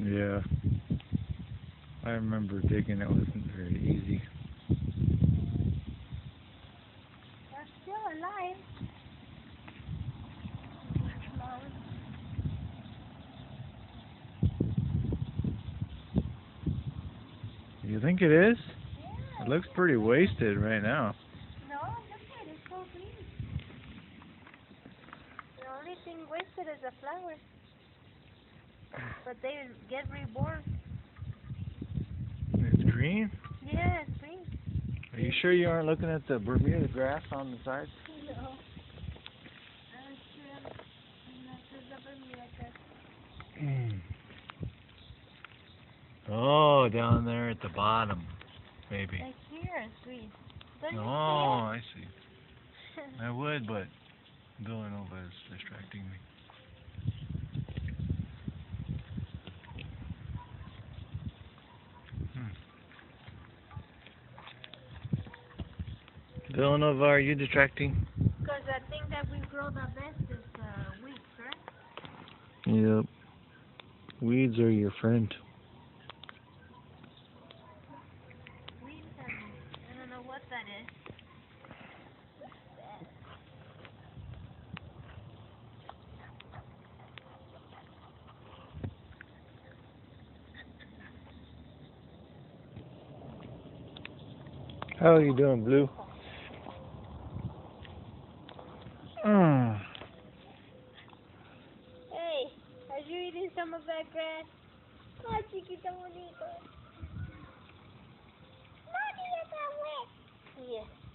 Yeah. I remember digging, it wasn't very easy. They're still alive. Flowers. You think it is? Yeah. It looks pretty wasted right now. No, look at it, it's so green. The only thing wasted is the flowers. But they get reborn. It's green? Yeah, it's green. Are you sure you aren't looking at the Bermuda grass on the side? No. I'm sure. This is the Bermuda grass. Oh, down there at the bottom, maybe. Like here, it's green. Don't Oh, you I see. see it? I would, but Villanova is distracting me. Villanova, are you distracting? Because I think that we grow the best is weeds, right? Yep. Weeds are your friend. Weeds and I don't know what that is. How are you doing, Blue? Hey, are you eating some of that grass? Oh, chiquito bonito. Mommy, it's wet. Yes.